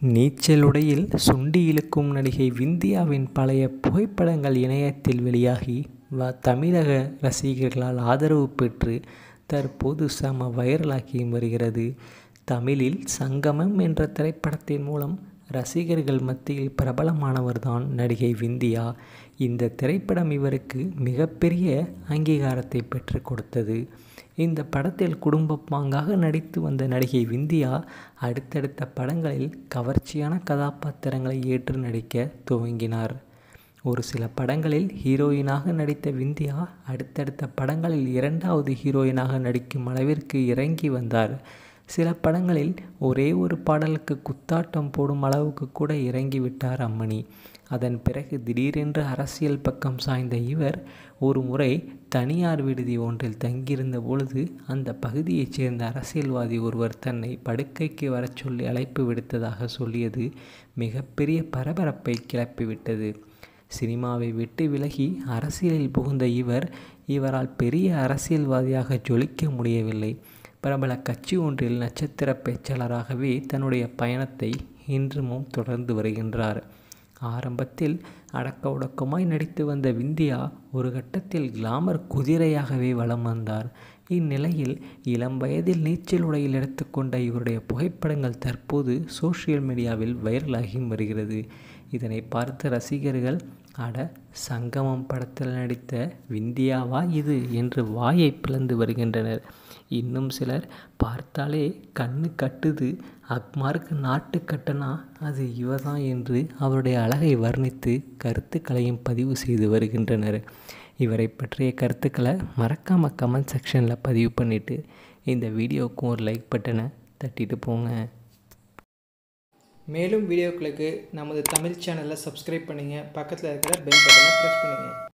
நீச்சலுடையில் சுண்டி இழுக்கும் நடிகை விந்தியாவின் பழைய புகைப்படங்கள் இணையத்தில் வெளியாகி தமிழக ரசிகர்களால் ஆதரவு பெற்று தற்போது செம வைரலாகி வருகிறது. தமிழில் சங்கமம் என்ற திரைப்படத்தின் மூலம் ரசிகர்கள் மத்தியில் பிரபலமானவர்தான் நடிகை விந்தியா. இந்த திரைப்படம் இவருக்கு மிகப்பெரிய அங்கீகாரத்தை பெற்றுக் கொடுத்தது. இந்த படத்தில் குடும்ப பாங்காக நடித்து வந்த நடிகை விந்தியா அடுத்தடுத்த படங்களில் கவர்ச்சியான கதாபாத்திரங்களை ஏற்று நடிக்க துவங்கினார். ஒரு சில படங்களில் ஹீரோயினாக நடித்த விந்தியா அடுத்தடுத்த படங்களில் இரண்டாவது ஹீரோயினாக நடிக்கும் அளவிற்கு இறங்கி வந்தார். சில படங்களில் ஒரே ஒரு பாடலுக்கு குத்தாட்டம் போடும் அளவுக்கு கூட இறங்கிவிட்டார் அம்மணி. அதன் பிறகு திடீரென்று அரசியல் பக்கம் சாய்ந்த இவர் ஒரு முறை தனியார் விடுதி ஒன்றில் தங்கியிருந்த பொழுது அந்த பகுதியைச் சேர்ந்த அரசியல்வாதி ஒருவர் தன்னை படுக்கைக்கு வரச் சொல்லி அழைப்பு விடுத்ததாக சொல்லியது மிகப்பெரிய பரபரப்பை கிளப்பிவிட்டது. சினிமாவை விட்டு விலகி அரசியலில் புகுந்த இவரால் பெரிய அரசியல்வாதியாக ஜொலிக்க முடியவில்லை. பிரபல கட்சி ஒன்றில் நட்சத்திர பேச்சாளராகவே தன்னுடைய பயணத்தை இன்றுமும் தொடர்ந்து வருகின்றார். ஆரம்பத்தில் அடக்க ஒடுக்கமாய் நடித்து வந்த விந்தியா ஒரு கட்டத்தில் கிளாமர் குதிரையாகவே வலம் வந்தார். இந்நிலையில் இளம் வயதில் நீச்சல் உடையில் எடுத்துக்கொண்ட இவருடைய புகைப்படங்கள் தற்போது சோஷியல் மீடியாவில் வைரலாகி வருகிறது. இதனை பார்த்த ரசிகர்கள் அட சங்கமம் படத்தில் நடித்த விந்தியாவா இது என்று வாயை பிளந்து வருகின்றனர். இன்னும் சிலர் பார்த்தாலே கண்ணு கட்டுது, அக்மாருக்கு நாட்டு கட்டனா அது இவர்தான் என்று அவருடைய அழகை வர்ணித்து கருத்துக்களையும் பதிவு செய்து வருகின்றனர். இவரை பற்றிய கருத்துக்களை மறக்காமல் கமெண்ட் செக்ஷனில் பதிவு பண்ணிவிட்டு இந்த வீடியோவுக்கும் ஒரு லைக் பட்டனை தட்டிட்டு போங்க. மேலும் வீடியோக்களுக்கு நமது தமிழ் சேனலை சப்ஸ்கிரைப் பண்ணுங்கள். பக்கத்தில் இருக்கிற பெல் பட்டனை ப்ரெஸ் பண்ணுங்கள்.